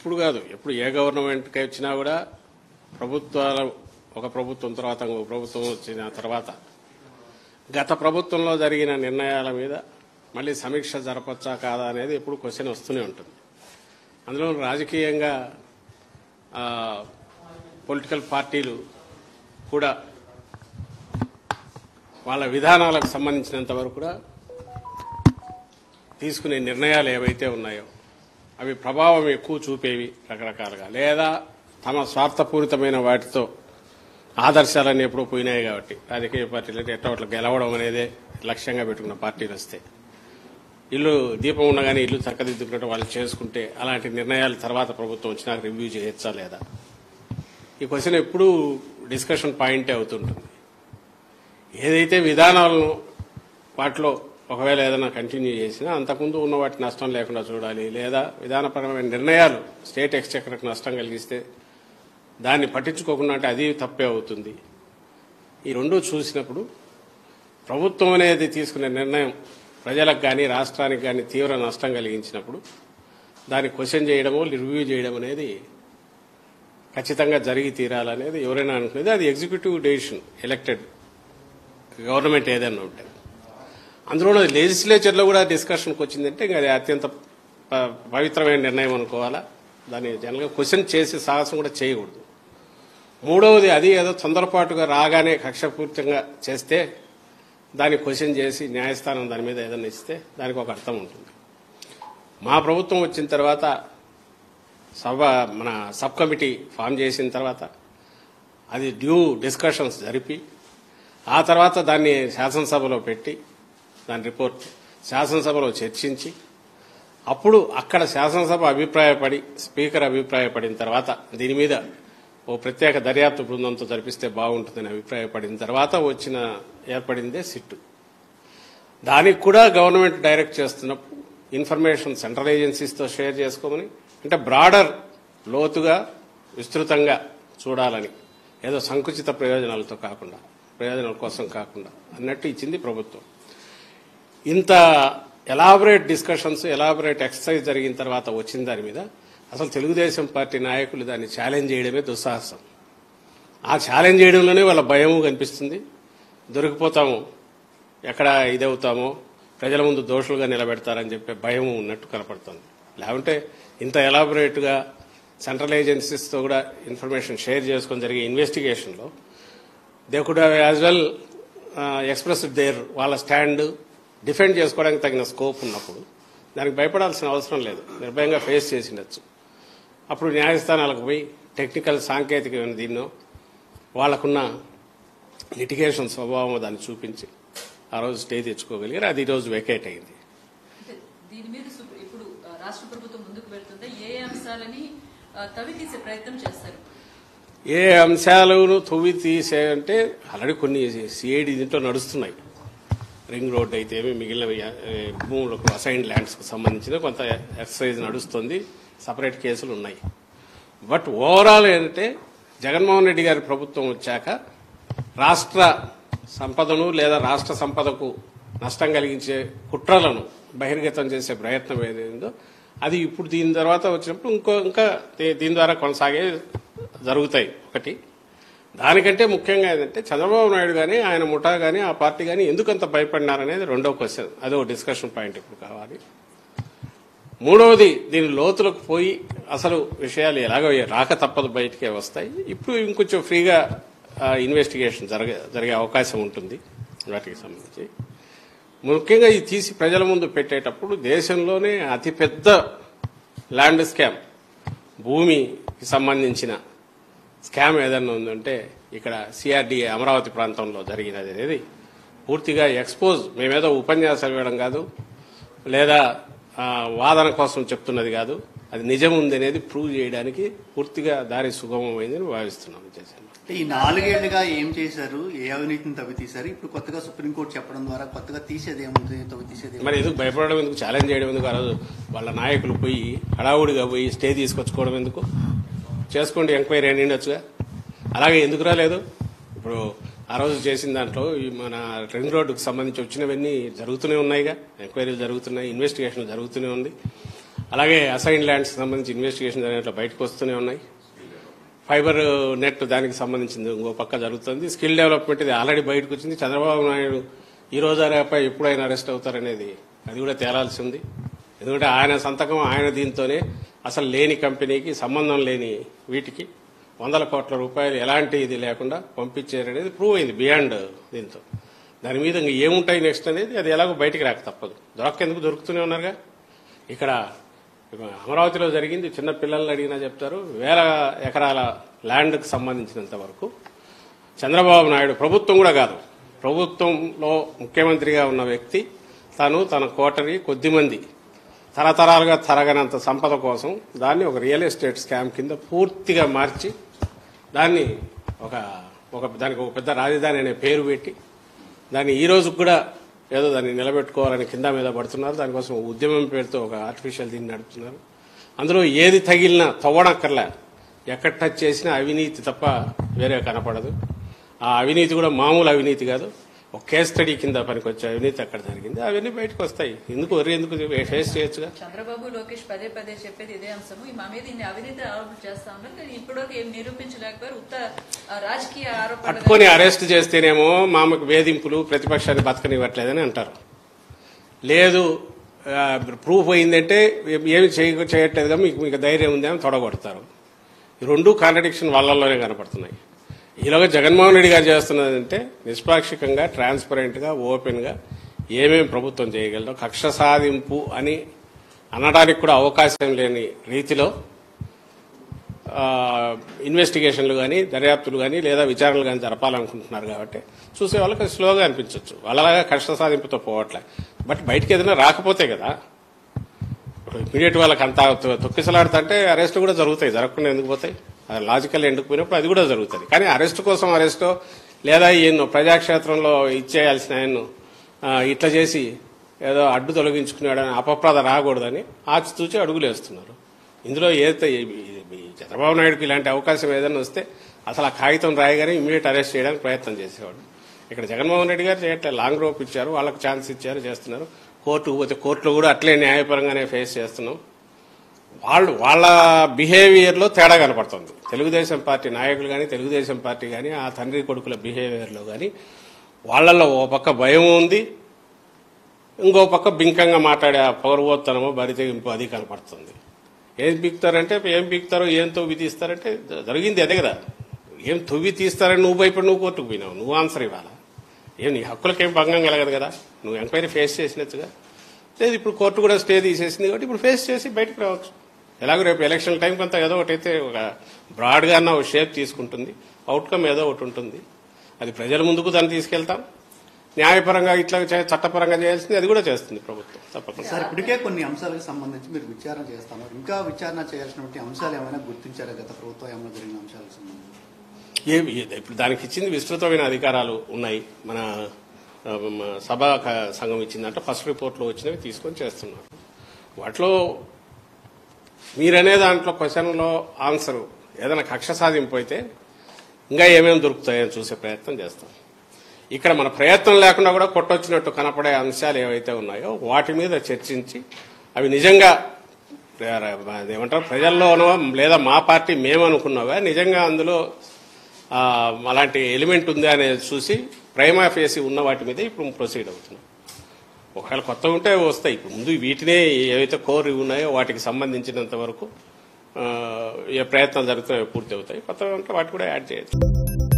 ఇప్పుడు కాదు, ఎప్పుడు ఏ గవర్నమెంట్కి వచ్చినా కూడా ప్రభుత్వాలు ఒక ప్రభుత్వం తర్వాత ఇంకొక ప్రభుత్వం వచ్చిన తర్వాత గత ప్రభుత్వంలో జరిగిన నిర్ణయాల మీద మళ్ళీ సమీక్ష జరపచ్చా కాదా అనేది ఎప్పుడు క్వశ్చన్ వస్తూనే ఉంటుంది. అందులో రాజకీయంగా పొలిటికల్ పార్టీలు కూడా వాళ్ళ విధానాలకు సంబంధించినంత వరకు కూడా తీసుకునే నిర్ణయాలు ఏవైతే ఉన్నాయో అవి ప్రభావం ఎక్కువ చూపేవి రకరకాలుగా, లేదా తమ స్వార్థపూరితమైన వాటితో ఆదర్శాలన్నీ ఎప్పుడూ పోయినాయి కాబట్టి రాజకీయ పార్టీలు అంటే ఎట్లా గెలవడం అనేదే లక్ష్యంగా పెట్టుకున్న పార్టీలు వస్తే ఇల్లు దీపం ఉండగానే ఇల్లు చక్కదిద్దుకున్నట్టు వాళ్ళు చేసుకుంటే అలాంటి నిర్ణయాలు తర్వాత ప్రభుత్వం వచ్చినాక రివ్యూ చేయొచ్చా లేదా, ఈ క్వశ్చన్ ఎప్పుడూ డిస్కషన్ పాయింటే అవుతుంటుంది. ఏదైతే విధానాలను వాటిలో ఒకవేళ ఏదైనా కంటిన్యూ చేసినా అంతకుముందు ఉన్న వాటి నష్టం లేకుండా చూడాలి, లేదా విధానపరమైన నిర్ణయాలు స్టేట్ ఎక్స్చెక్కర్కి నష్టం కలిగిస్తే దాన్ని పట్టించుకోకుండా అంటే అది తప్పే అవుతుంది. ఈ రెండూ చూసినప్పుడు ప్రభుత్వం అనేది తీసుకునే నిర్ణయం ప్రజలకు కానీ రాష్ట్రానికి కానీ తీవ్ర నష్టం కలిగించినప్పుడు దాన్ని క్వశ్చన్ చేయడమో రివ్యూ చేయడం అనేది ఖచ్చితంగా జరిగి తీరాలనేది ఎవరైనా అనుకునేది. అది ఎగ్జిక్యూటివ్ డెసిషన్, ఎలక్టెడ్ గవర్నమెంట్ ఏదైనా ఉంటే. అందులో లెజిస్లేచర్లో కూడా డిస్కషన్కి వచ్చిందంటే అది అత్యంత పవిత్రమైన నిర్ణయం అనుకోవాలా. దాన్ని జనరల్గా క్వశ్చన్ చేసే సాహసం కూడా చేయకూడదు. మూడవది, అది ఏదో తొందరపాటుగా రాగానే కక్షపూర్తిగా చేస్తే దాన్ని క్వశ్చన్ చేసి న్యాయస్థానం దాని మీద ఏదైనా ఇస్తే దానికి ఒక అర్థం ఉంటుంది. మా ప్రభుత్వం వచ్చిన తర్వాత మన సబ్ కమిటీ ఫామ్ చేసిన తర్వాత అది డ్యూ డిస్కషన్స్ జరిపి ఆ తర్వాత దాన్ని శాసనసభలో పెట్టి దాని రిపోర్ట్ శాసనసభలో చర్చించి అప్పుడు అక్కడ శాసనసభ అభిప్రాయపడి స్పీకర్ అభిప్రాయపడిన తర్వాత దీని మీద ఓ ప్రత్యేక దర్యాప్తు బృందంతో జరిపిస్తే బాగుంటుందని అభిప్రాయపడిన తర్వాత ఏర్పడిందే సిట్టు. దానికి కూడా గవర్నమెంట్ డైరెక్ట్ చేస్తున్నప్పుడు ఇన్ఫర్మేషన్ సెంట్రల్ ఏజెన్సీస్తో షేర్ చేసుకోమని, అంటే బ్రాడర్ లోతుగా విస్తృతంగా చూడాలని, ఏదో సంకుచిత ప్రయోజనాలతో కాకుండా ప్రయోజనాల కోసం కాకుండా అన్నట్టు ఇచ్చింది ప్రభుత్వం. ఇంత ఎలాబొరేట్ డిస్కషన్స్ ఎలాబొరేట్ ఎక్సర్సైజ్ జరిగిన తర్వాత వచ్చిన దాని మీద అసలు తెలుగుదేశం పార్టీ నాయకులు దాన్ని ఛాలెంజ్ చేయడమే దుస్సాహసం. ఆ ఛాలెంజ్ చేయడంలోనే వాళ్ళ భయము కనిపిస్తుంది. దొరికిపోతాము, ఎక్కడ ఇదవుతామో, ప్రజల ముందు దోషులుగా నిలబెడతారని చెప్పే భయం ఉన్నట్టు కనపడుతుంది. లేకుంటే ఇంత ఎలాబొరేట్గా సెంట్రల్ ఏజెన్సీస్తో కూడా ఇన్ఫర్మేషన్ షేర్ చేసుకొని జరిగే ఇన్వెస్టిగేషన్లో they could have as well express their వాళ్ళ స్టాండ్ డిఫెండ్ చేసుకోవడానికి తగిన స్కోప్ ఉన్నప్పుడు దానికి భయపడాల్సిన అవసరం లేదు, నిర్భయంగా ఫేస్ చేసిండొచ్చు. అప్పుడు న్యాయస్థానాలకు పోయి టెక్నికల్ సాంకేతికమైన దీన్నో వాళ్లకున్న లిటిగేషన్ స్వభావం దాన్ని చూపించి ఆ రోజు స్టే తెచ్చుకోగలిగారు. అది ఈ రోజు వెకేట్ అయింది. దీని మీద ఇప్పుడు రాష్ట్ర ప్రభుత్వం ముందుకు వెళ్తుంటే ఏ అంశాలని తవ్వి తీసే ప్రయత్నం చేస్తారు? ఏ అంశాలను తవ్వి తీసే అంటే ఆల్రెడీ కొన్ని సిఐడి దీంట్లో నడుస్తున్నాయి. రింగ్ రోడ్ అయితే మిగిలిన భూములకు అసైన్డ్ ల్యాండ్స్కు సంబంధించిన కొంత ఎక్సర్సైజ్ నడుస్తుంది, సపరేట్ కేసులు ఉన్నాయి. బట్ ఓవరాల్ ఏంటంటే జగన్మోహన్ రెడ్డి గారి ప్రభుత్వం వచ్చాక రాష్ట్ర సంపదను లేదా రాష్ట్ర సంపదకు నష్టం కలిగించే కుట్రలను బహిర్గతం చేసే ప్రయత్నం ఏదైందో అది ఇప్పుడు దీని తర్వాత వచ్చినప్పుడు ఇంకా దీని ద్వారా కొనసాగే జరుగుతాయి. ఒకటి, దానికంటే ముఖ్యంగా ఏంటంటే చంద్రబాబు నాయుడు కానీ ఆయన ముఠా కానీ ఆ పార్టీ కానీ ఎందుకంత భయపడినారనేది రెండో క్వశ్చన్, అదో డిస్కషన్ పాయింట్ ఇప్పుడు కావాలి. మూడవది, దీని లోతులకు పోయి అసలు విషయాలు ఎలాగో రాక తప్పదు, బయటికే వస్తాయి. ఇప్పుడు ఇంకొంచెం ఫ్రీగా ఇన్వెస్టిగేషన్ జరిగే అవకాశం ఉంటుంది వాటికి సంబంధించి. ముఖ్యంగా ఇది తీసి ప్రజల ముందు పెట్టేటప్పుడు దేశంలోనే అతిపెద్ద ల్యాండ్ స్కామ్, భూమికి సంబంధించిన స్కామ్ ఏదన్నా ఉందంటే ఇక్కడ సిఆర్డీఏ అమరావతి ప్రాంతంలో జరిగినది అనేది పూర్తిగా ఎక్స్పోజ్. మేమేదో ఉపన్యాసాలు ఇవ్వడం కాదు, లేదా వాదన కోసం చెప్తున్నది కాదు, అది నిజం ఉంది అనేది ప్రూవ్ చేయడానికి పూర్తిగా దారి సుగమమైందని భావిస్తున్నాం. ఈ 4 ఏళ్లుగా ఏం చేశారు, ఏ అవినీతిని తవ్వి తీశారు, ఇప్పుడు కొత్తగా సుప్రీంకోర్టు చెప్పడం ద్వారా కొత్తగా తీసేది ఏముంది, తవ్వి తీసేది మరి ఎందుకు భయపడడం ఎందుకు, ఛాలెంజ్ చేయడం ఎందుకు? ఆ రోజు వాళ్ళ నాయకులు పోయి హడావుడిగా పోయి స్టే తీసుకొచ్చుకోవడం ఎందుకు? చేసుకోండి, ఎంక్వైరీ అని ఉండొచ్చుగా. అలాగే ఎందుకు రాలేదు? ఇప్పుడు ఆ రోజు చేసిన దాంట్లో మన రింగ్ రోడ్డుకు సంబంధించి వచ్చినవన్నీ జరుగుతూనే ఉన్నాయిగా, ఎంక్వైరీలు జరుగుతున్నాయి, ఇన్వెస్టిగేషన్ జరుగుతూనే ఉంది. అలాగే అసైన్ ల్యాండ్స్కి సంబంధించి ఇన్వెస్టిగేషన్ జరిగినట్లు బయటకు వస్తూనే ఉన్నాయి. ఫైబర్ నెట్ దానికి సంబంధించింది ఇంకో పక్క జరుగుతుంది. స్కిల్ డెవలప్మెంట్ ఇది ఆల్రెడీ బయటకు వచ్చింది. చంద్రబాబు నాయుడు ఈ రోజు రేపై ఎప్పుడైనా అరెస్ట్ అవుతారనేది అది కూడా తేలాల్సి ఉంది. ఎందుకంటే ఆయన సంతకం ఆయన దీంతోనే అసలు లేని కంపెనీకి సంబంధం లేని వీటికి 100 కోట్ల రూపాయలు ఎలాంటి ఇది లేకుండా పంపించారనేది ప్రూవ్ అయింది బియాండ్ దీంతో. దాని మీద ఇంక ఏముంటాయి నెక్స్ట్ అనేది అది ఎలాగో బయటికి రాక తప్పదు. దొరకెందుకు దొరుకుతూనే ఉన్నారుగా. ఇక్కడ అమరావతిలో జరిగింది. చిన్న పిల్లల్ని అడిగినా చెప్తారు. 1000 ఎకరాల ల్యాండ్కి సంబంధించినంత వరకు చంద్రబాబు నాయుడు ప్రభుత్వం కూడా కాదు, ప్రభుత్వంలో ముఖ్యమంత్రిగా ఉన్న వ్యక్తి తాను తన కోటరీ కొద్దిమంది తరతరాలుగా తరగనంత సంపద కోసం దాన్ని ఒక రియల్ ఎస్టేట్ స్కామ్ కింద పూర్తిగా మార్చి దాన్ని దానికి ఒక పెద్ద రాజధాని అనే పేరు పెట్టి దాన్ని ఈ రోజు కూడా ఏదో దాన్ని నిలబెట్టుకోవాలని కింద మీద పడుతున్నారు. దానికోసం ఉద్యమం పేరుతో ఒక ఆర్టిఫిషియల్ దీన్ని నడుపుతున్నారు. అందులో ఏది తగిలినా తవ్వడక్కర్లే, ఎక్కడ టచ్ చేసినా అవినీతి తప్ప వేరే కనపడదు. ఆ అవినీతి కూడా మామూలు అవినీతి కాదు, ఒక కేస్ స్టడీ కింద పనికొచ్చే అవినీతి అక్కడ జరిగింది. అవన్నీ బయటకు వస్తాయి. ఎందుకు ఫేస్ చేయొచ్చుగా. చంద్రబాబు లోకేష్ పదే పదే చెప్పేది ఇదే అంశము. మా మీద ఇన్ని అవినీతి ఆరోపణలు చేస్తా ఉన్నారు, కానీ ఇప్పటివరకు ఏం నిరూపించలేకపోయారు. ఉత్త రాజకీయ ఆరోపణలు పట్టుకొని అరెస్ట్ చేస్తేనేమో మామకు వేధింపులు, ప్రతిపక్షాన్ని బతకనివ్వట్లేదని అంటారు. లేదు ప్రూఫ్ అయిందంటే ఏమి చేయట్లేదుగా మీకు ధైర్యం ఉందేమో తొడగొడతారు. ఈ రెండు కాంట్రడిక్షన్ వాళ్ళలోనే కనపడుతున్నాయి. ఈలోగా జగన్మోహన్ రెడ్డి గారు చేస్తున్నదంటే నిష్పాక్షికంగా, ట్రాన్స్పరెంట్ గా, ఓపెన్ గా ఏమేమి ప్రభుత్వం చేయగలదో, కక్ష సాధింపు అని అనడానికి కూడా అవకాశం లేని రీతిలో ఇన్వెస్టిగేషన్లు కానీ, దర్యాప్తులు కానీ లేదా విచారణలు కానీ జరపాలనుకుంటున్నారు. కాబట్టి చూసే వాళ్ళకి స్లోగా అనిపించవచ్చు. వాళ్ళలాగా కక్ష సాధింపుతో పోవట్లే. బట్ బయటకు ఏదైనా రాకపోతే కదా ఇమీడియట్ వాళ్ళకి అంతా తొక్కిసలాడుతుంటే అరెస్ట్ కూడా జరుగుతాయి. జరగకుండా ఎందుకు పోతాయి? లాజికల్ ఎందుకు పోయినప్పుడు అది కూడా జరుగుతుంది. కానీ అరెస్ట్ కోసం అరెస్టో లేదా ఈయన్ను ప్రజాక్షేత్రంలో ఇచ్చేయాల్సిన ఆయన్ను ఇట్లా చేసి ఏదో అడ్డు తొలగించుకున్నాడని అపప్రద రాకూడదని ఆచితూచి అడుగులు వేస్తున్నారు. ఇందులో ఏదైతే చంద్రబాబు నాయుడుకి ఇలాంటి అవకాశం ఏదైనా వస్తే అసలు ఆ కాగితం రాయగానే ఇమీడియట్ అరెస్ట్ చేయడానికి ప్రయత్నం చేసేవాడు. ఇక్కడ జగన్మోహన్ రెడ్డి గారు చేయట్లేదు. లాంగ్ రోప్ ఇచ్చారు, వాళ్ళకి ఛాన్స్ ఇచ్చారు, చేస్తున్నారు. కోర్టుకు పోతే కోర్టులో కూడా అట్లే న్యాయపరంగానే ఫేస్ చేస్తున్నాం. వాళ్ళ బిహేవియర్ లో తేడా కనపడుతుంది. తెలుగుదేశం పార్టీ నాయకులు కానీ, తెలుగుదేశం పార్టీ కానీ, ఆ తండ్రి కొడుకుల బిహేవియర్ లో కానీ వాళ్లలో ఓ పక్క భయం ఉంది, ఇంకో పక్క బింకంగా మాట్లాడే ఆ పౌరవోత్తనమో బరితెగింపు అది కనపడుతుంది. ఏం పీకుతారంటే ఏం పీకుతారో, ఏం తవ్వి తీస్తారంటే జరిగింది అదే కదా. ఏం తవ్వి తీస్తారని నువ్వు భయపడి నువ్వు కోర్టుకు పోయినావు, నువ్వు ఆన్సర్ ఇవ్వాలా? ఏం నీ హక్కులకేం భంగం కలగదు కదా, నువ్వు ఎంక్వైరీ ఫేస్ చేసినట్టుగా. లేదు ఇప్పుడు కోర్టు కూడా స్టే తీసేసింది కాబట్టి ఇప్పుడు ఫేస్ చేసి బయటకు రావచ్చు. ఎలాగో రేపు ఎలక్షన్ టైం కొంత ఏదో ఒకటి అయితే ఒక బ్రాడ్గా అన్న ఒక షేప్ తీసుకుంటుంది, అవుట్కమ్ ఏదో ఒకటి ఉంటుంది. అది ప్రజల ముందుకు దాన్ని తీసుకెళ్తాం. న్యాయపరంగా ఇట్లా చట్టపరంగా చేయాల్సింది అది కూడా చేస్తుంది ప్రభుత్వం తప్పకుండా. సార్ ఇప్పటికే కొన్ని అంశాలకు సంబంధించి మీరు విచారణ చేస్తున్నారు. ఇంకా విచారణ చేయాల్సినటువంటి అంశాలు ఏమైనా గుర్తించారా గత ప్రభుత్వం ఏమైనా జరిగిన అంశాలకు సంబంధించి? ఇప్పుడు దానికి ఇచ్చింది విస్తృతమైన అధికారాలు ఉన్నాయి. మన సభా సంఘం ఇచ్చిందంటే ఫస్ట్ రిపోర్ట్లో వచ్చినవి తీసుకొని చేస్తున్నారు. వాటిలో మీరనే దాంట్లో క్వశ్చన్లో ఆన్సర్ ఏదైనా కక్ష సాధింపు అయితే ఇంకా ఏమేమి దొరుకుతాయని చూసే ప్రయత్నం చేస్తాం. ఇక్కడ మన ప్రయత్నం లేకుండా కూడా కొట్టొచ్చినట్టు కనపడే అంశాలు ఏవైతే ఉన్నాయో వాటి మీద చర్చించి అవి నిజంగా ఏమంటారు ప్రజల్లోనో లేదా మా పార్టీ మేమనుకున్నావా నిజంగా అందులో అలాంటి ఎలిమెంట్ ఉందా అనేది చూసి ప్రైమా ఫేసి ఉన్న వాటి మీద ఇప్పుడు ప్రొసీడ్ అవుతున్నాం. ఒకవేళ కొత్త ఉంటే వస్తాయి. ఇప్పుడు ముందు వీటినే ఏవైతే కోర్ ఉన్నాయో వాటికి సంబంధించినంత వరకు ఏ ప్రయత్నాలు జరుగుతాయో పూర్తి అవుతాయి. కొత్తగా ఉంటే వాటి కూడా యాడ్ చేయొచ్చు.